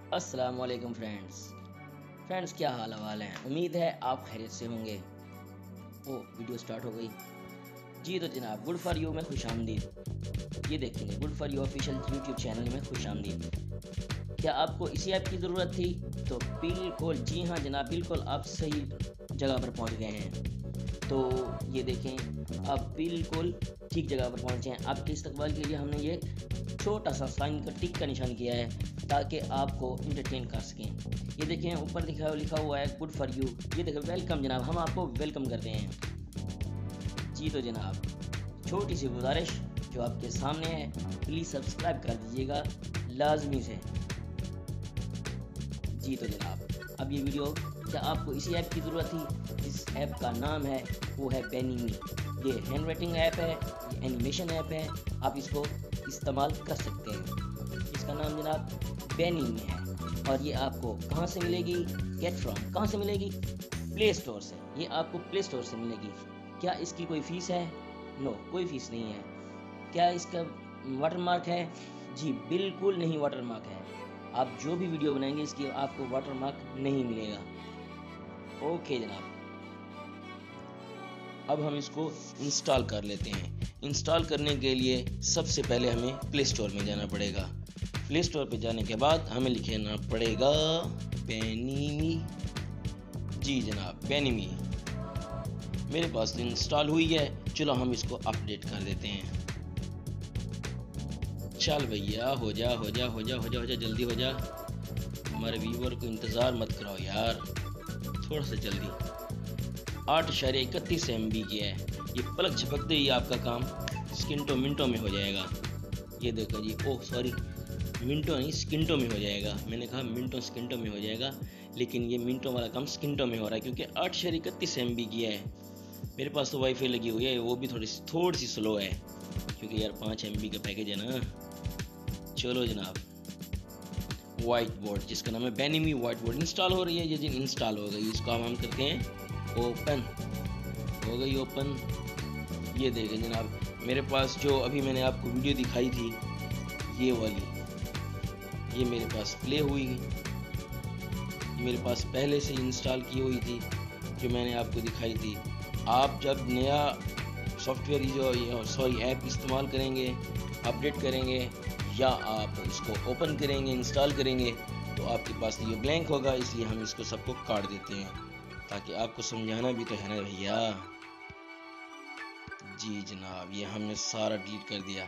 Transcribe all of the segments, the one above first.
अस्सलाम वालेकुम फ्रेंड्स, क्या हाल हवाल है। उम्मीद है आप खैरियत से होंगे। ओ वीडियो स्टार्ट हो गई जी। तो जनाब गुड फॉर यू में खुश आमदीद। ये देखेंगे good for you official YouTube channel में खुश आमदीद। क्या आपको इसी ऐप की ज़रूरत थी? तो बिल्कुल जी हाँ जनाब, बिल्कुल आप सही जगह पर पहुंच गए हैं। तो ये देखें, आप बिल्कुल ठीक जगह पर पहुंचे हैं। आपके इस्तकबाल के लिए हमने ये छोटा सा साइन का टिक का निशान किया है ताकि आपको इंटरटेन कर सकें। ये देखें ऊपर लिखा हुआ है गुड फॉर यू। ये देखें वेलकम जनाब, हम आपको वेलकम करते हैं जी। तो जनाब छोटी सी गुजारिश जो आपके सामने है, प्लीज़ सब्सक्राइब कर दीजिएगा लाजमी से जी। तो जनाब अब ये वीडियो, क्या आपको इसी ऐप की ज़रूरत थी? इस ऐप का नाम है वो है बेनीमी। ये हैंड राइटिंग ऐप है, ये एनिमेशन ऐप है, आप इसको इस्तेमाल कर सकते हैं। इसका नाम जनाब बेनीमी है और ये आपको कहाँ से मिलेगी? गेट फ्रॉम कहाँ से मिलेगी? प्ले स्टोर से। ये आपको प्ले स्टोर से मिलेगी। क्या इसकी कोई फ़ीस है? नो, कोई फ़ीस नहीं है। क्या इसका वाटरमार्क है? जी बिल्कुल नहीं वाटरमार्क है। आप जो भी वीडियो बनाएंगे इसकी आपको वाटरमार्क नहीं मिलेगा। ओके जनाब, अब हम इसको इंस्टॉल कर लेते हैं। इंस्टॉल करने के लिए सबसे पहले हमें प्ले स्टोर में जाना पड़ेगा। प्ले स्टोर पे जाने के बाद हमें लिखना पड़ेगा बेनीमी। जी जनाब बेनीमी मेरे पास इंस्टॉल हुई है। चलो हम इसको अपडेट कर देते हैं। चल भैया हो जा हो जा हो जा हो जा हो जा, जल्दी हो जा। हमारे व्यूवर को इंतज़ार मत कराओ यार, थोड़ा सा जल्दी। 8.31 MB की है। ये पलक झपकते ही आपका काम मिनटों में हो जाएगा। ये देखो जी, ओह सॉरी, मिनटों नहीं स्किंटों में हो जाएगा। मैंने कहा मिनटों स्किंटों में हो जाएगा, लेकिन ये मिनटों वाला काम स्किंटों में हो रहा है क्योंकि 8.31 MB की है। मेरे पास तो वाईफाई लगी हुई है, वो भी थोड़ी सी स्लो है क्योंकि यार 5 MB का पैकेज है ना। चलो जनाब, वाइट बोर्ड जिसका नाम है बेनीमी वाइट बोर्ड इंस्टॉल हो रही है। ये जी इंस्टॉल हो गई, इसको हम करते हैं ओपन। हो गई ओपन। ये देखें जनाब, मेरे पास जो अभी मैंने आपको वीडियो दिखाई थी ये वाली, ये मेरे पास प्ले हुई। मेरे पास पहले से इंस्टॉल की हुई थी जो मैंने आपको दिखाई थी। आप जब नया सॉफ्टवेयर जो ऐप इस्तेमाल करेंगे, अपडेट करेंगे या आप इसको ओपन करेंगे, इंस्टॉल करेंगे, तो आपके पास ये ब्लैंक होगा। इसलिए हम इसको सबको काट देते हैं ताकि आपको समझाना भी तो है ना भैया। जी जनाब, ये हमने सारा डिलीट कर दिया।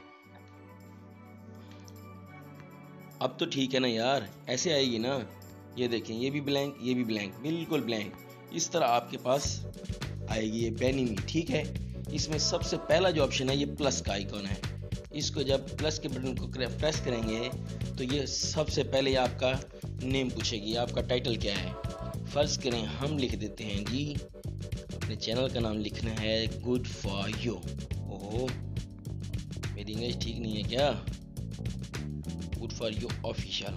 अब तो ठीक है ना यार, ऐसे आएगी ना। ये देखें, ये भी ब्लैंक, ये भी ब्लैंक, बिल्कुल ब्लैंक। इस तरह आपके पास आएगी ये बेनीमी। ठीक है, इसमें सबसे पहला जो ऑप्शन है ये प्लस का आइकॉन है। इसको जब प्लस के बटन को प्रेस करेंगे तो ये सबसे पहले आपका नेम पूछेगी, आपका टाइटल क्या है। फर्ज करें हम लिख देते हैं जी, अपने चैनल का नाम लिखना है गुड फॉर यू। ओह मेरी इंग्लिश ठीक नहीं है क्या? Good for you official.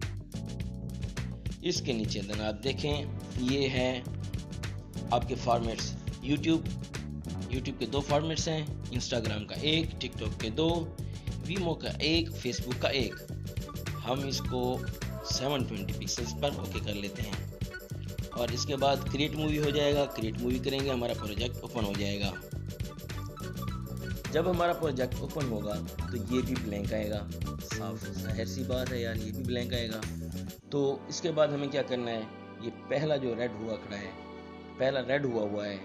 इसके नीचे देना आप देखें, ये है आपके फॉर्मेट्स। यूट्यूब के 2 फॉर्मेट्स हैं, इंस्टाग्राम का 1, टिकटॉक के 2, वीमो का 1, फेसबुक का 1। हम इसको 720 पिक्सल्स पर ओके कर लेते हैं और इसके बाद क्रिएट मूवी हो जाएगा। क्रिएट मूवी करेंगे, हमारा प्रोजेक्ट ओपन हो जाएगा। जब हमारा प्रोजेक्ट ओपन होगा तो ये भी ब्लैंक आएगा। साफ जाहिर सी बात है यार, ये भी ब्लैंक आएगा। तो इसके बाद हमें क्या करना है, ये पहला जो रेड हुआ खड़ा है, पहला रेड हुआ है,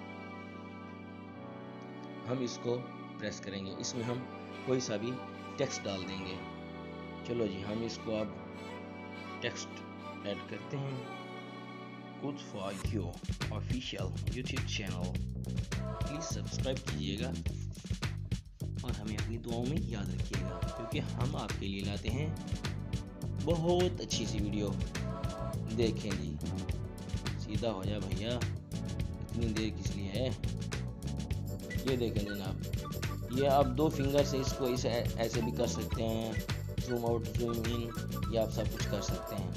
हम इसको प्रेस करेंगे। इसमें हम कोई सा भी टेक्स्ट डाल देंगे। चलो जी, हम इसको अब टेक्स्ट ऐड करते हैं। Good for you official YouTube channel, please subscribe कीजिएगा और हमें अपनी दुआओं में याद रखिएगा क्योंकि हम आपके लिए लाते हैं बहुत अच्छी सी वीडियो। देखें जी, सीधा हो जा भैया, इतनी देर किस लिए है। ये देखें जनाब, ये आप 2 फिंगर से इसको ऐसे भी कर सकते हैं, जूम आउट जूम इन, या आप सब कुछ कर सकते हैं।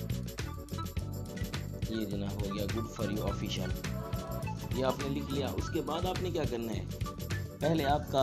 ये जनाब हो गया गुड फॉर यू ऑफिशियल। ये आपने लिख लिया। उसके बाद आपने क्या करना है, पहले आपका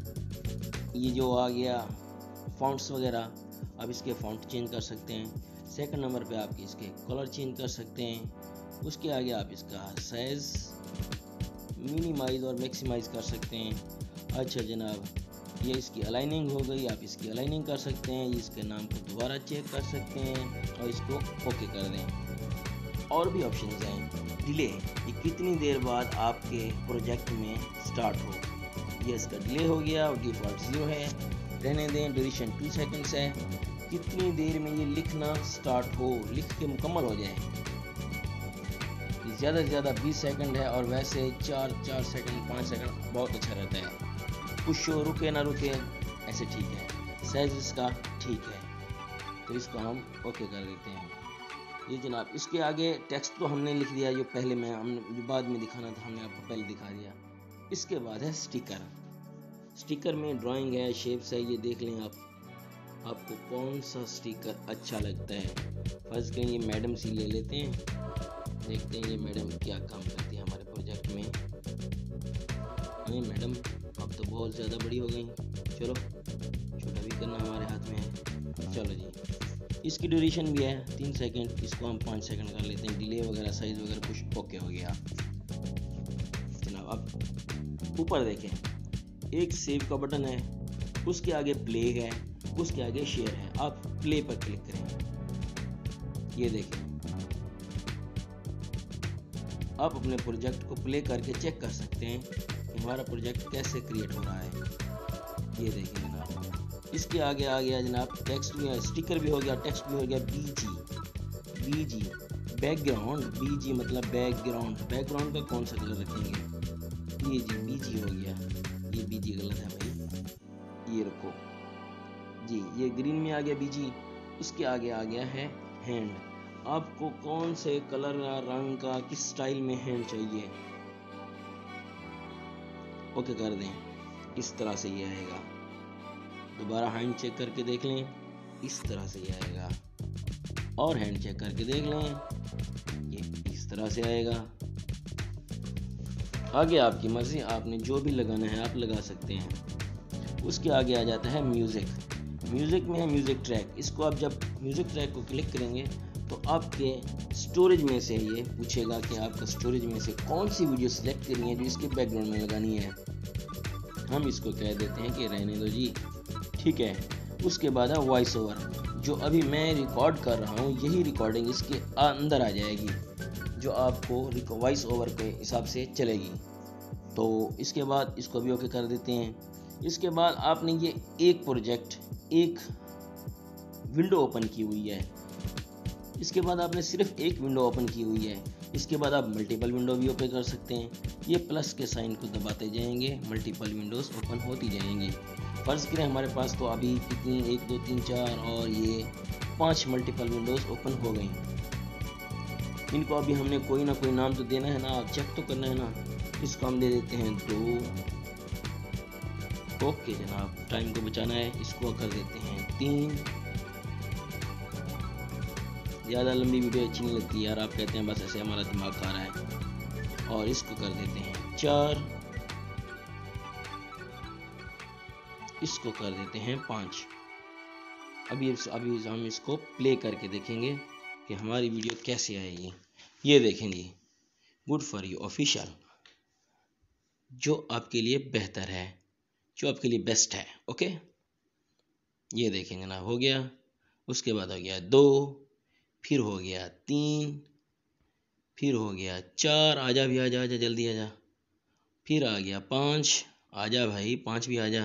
ये जो आ गया फ़ॉन्ट्स वगैरह, अब इसके फ़ॉन्ट चेंज कर सकते हैं। सेकंड नंबर पे आप इसके कलर चेंज कर सकते हैं। उसके आगे आप इसका साइज़ मिनिमाइज और मैक्सिमाइज कर सकते हैं। अच्छा जनाब, ये इसकी अलाइनिंग हो गई, आप इसकी अलाइनिंग कर सकते हैं। इसके नाम को दोबारा चेक कर सकते हैं और इसको ओके कर दें। और भी ऑप्शंस हैं। डिले, ये कितनी देर बाद आपके प्रोजेक्ट में स्टार्ट हो। ये इसका डिले हो गया और डिफ़ॉल्ट 0 है, रहने दें। ड्यूरेशन 2 सेकंड्स है, कितनी देर में ये लिखना स्टार्ट हो, लिख के मुकम्मल हो जाए। ज़्यादा से ज़्यादा 20 सेकंड है और वैसे 4 सेकंड 5 सेकंड बहुत अच्छा रहता है। कुछ शो रुके ना रुके ऐसे ठीक है। साइज इसका ठीक है, तो इसको हम ओके कर देते हैं। ये जनाब, इसके आगे टेक्स्ट तो हमने लिख दिया, जो पहले में हमने जो बाद में दिखाना था हमने आपको पहले दिखा दिया। इसके बाद है स्टिकर। स्टिकर में ड्राइंग है, शेप्स है, ये देख लें आप, आपको कौन सा स्टिकर अच्छा लगता है। फर्स्ट करें ये मैडम सी ले लेते हैं, देखते हैं ये मैडम क्या काम करती है हमारे प्रोजेक्ट में। नहीं मैडम, अब तो बहुत ज़्यादा बड़ी हो गई, चलो छोटा भी करना हमारे हाथ में है। चलो जी, इसकी ड्यूरेशन भी है 3 सेकंड, इसको हम 5 सेकंड कर लेते हैं। डिले वगैरह साइज़ वगैरह कुछ ओके हो गया जनाब। अब ऊपर देखें, एक सेव का बटन है, उसके आगे प्ले है, उसके आगे शेयर है। आप प्ले पर क्लिक करें, ये देखें, आप अपने प्रोजेक्ट को प्ले करके चेक कर सकते हैं कि हमारा प्रोजेक्ट कैसे क्रिएट हो रहा है। ये देखें जनाब, इसके आगे आ गया जनाब टेक्स्ट भी, स्टिकर भी हो गया, टेक्स्ट भी हो गया। बीजी बैकग्राउंड, बीजी मतलब बैकग्राउंड। बैकग्राउंड का कौन सा कलर रखेंगे, ये जी बीजी हो गया। ये बीजी गलत है भाई, ये रखो जी, ये ग्रीन में आ गया बीजी। उसके आगे आ गया है हैंड। आपको कौन से कलर का, रंग का, किस स्टाइल में हैंड चाहिए, ओके कर दें। इस तरह से ये आएगा। दोबारा हैंड चेक करके देख लें, इस तरह से ये आएगा। और हैंड चेक करके देख लें, ये इस तरह से आएगा। आगे आपकी मर्जी, आपने जो भी लगाना है आप लगा सकते हैं। उसके आगे आ जाता है म्यूज़िक। म्यूज़िक में है म्यूज़िक ट्रैक। इसको आप जब म्यूज़िक ट्रैक को क्लिक करेंगे तो आपके स्टोरेज में से ये पूछेगा कि आपका स्टोरेज में से कौन सी वीडियो सिलेक्ट करनी है जो इसके बैकग्राउंड में लगानी है। हम इसको कह देते हैं कि रहने दो जी, ठीक है। उसके बाद है वॉइस ओवर। जो अभी मैं रिकॉर्ड कर रहा हूँ यही रिकॉर्डिंग इसके अंदर आ जाएगी, जो आपको वॉइस ओवर के हिसाब से चलेगी। तो इसके बाद इसको भी ओके कर देते हैं। इसके बाद आपने ये एक प्रोजेक्ट, एक विंडो ओपन की हुई है। इसके बाद आपने सिर्फ एक विंडो ओपन की हुई है। इसके बाद आप मल्टीपल विंडो भी ओपन कर सकते हैं। ये प्लस के साइन को दबाते जाएंगे, मल्टीपल विंडोज़ ओपन होती जाएंगी। फर्ज करें हमारे पास तो अभी कितनी, 1 2 3 4 और ये 5 मल्टीपल विंडोज़ ओपन हो गई। इनको अभी हमने कोई ना कोई नाम तो देना है ना, आप चेक तो करना है ना। इसको हम दे देते हैं 2। ओके जनाब, टाइम को बचाना है, इसको कर देते हैं 3। ज़्यादा लंबी वीडियो अच्छी नहीं लगती यार, आप कहते हैं बस ऐसे हमारा दिमाग खा रहा है। और इसको कर देते हैं 4, इसको कर देते हैं 5। अभी हम इसको प्ले करके देखेंगे कि हमारी वीडियो कैसे आएगी। ये देखें जी, गुड फॉर यू ऑफिशियल, जो आपके लिए बेहतर है, जो आपके लिए बेस्ट है। ओके, ये देखें जनाब, हो गया। उसके बाद हो गया 2, फिर हो गया 3, फिर हो गया 4, आजा भी आजा, आजा जल्दी आजा। फिर आ गया 5, आजा भाई 5 भी आजा।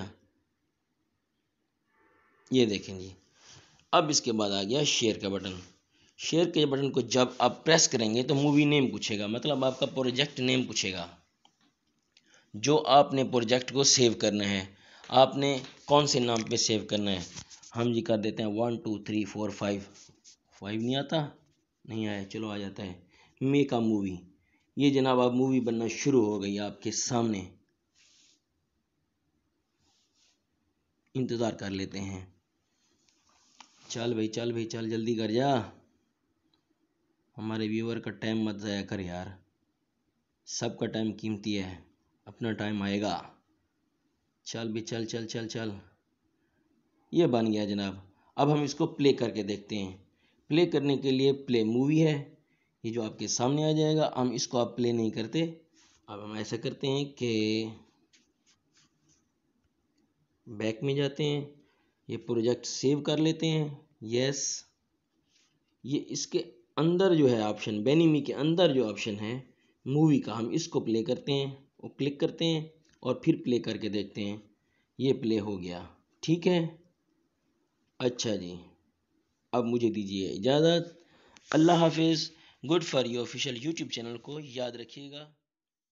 ये देखें जी। अब इसके बाद आ गया शेयर का बटन। शेयर के बटन को जब आप प्रेस करेंगे तो मूवी नेम पूछेगा, मतलब आपका प्रोजेक्ट नेम पूछेगा, जो आपने प्रोजेक्ट को सेव करना है। आपने कौन से नाम पे सेव करना है। हम जी कर देते हैं 1 2 3 4 5। 5 नहीं आता, नहीं आया, चलो आ जाता है मेक अ मूवी। ये जनाब अब मूवी बनना शुरू हो गई आपके सामने, इंतज़ार कर लेते हैं। चल भाई चल भाई चल, जल्दी कर जा, हमारे व्यूअर का टाइम मत ज़ाया कर यार, सबका टाइम कीमती है, अपना टाइम आएगा। चल भी चल चल चल चल। ये बन गया जनाब। अब हम इसको प्ले करके देखते हैं। प्ले करने के लिए प्ले मूवी है, ये जो आपके सामने आ जाएगा। हम इसको आप प्ले नहीं करते। अब हम ऐसा करते हैं कि बैक में जाते हैं, ये प्रोजेक्ट सेव कर लेते हैं। यस, ये इसके अंदर जो है ऑप्शन, बेनिमी के अंदर जो ऑप्शन है मूवी का, हम इसको प्ले करते हैं और क्लिक करते हैं और फिर प्ले करके देखते हैं। ये प्ले हो गया, ठीक है। अच्छा जी, अब मुझे दीजिए इजाज़त। अल्लाह हाफिज़। Good for you official YouTube channel को याद रखिएगा।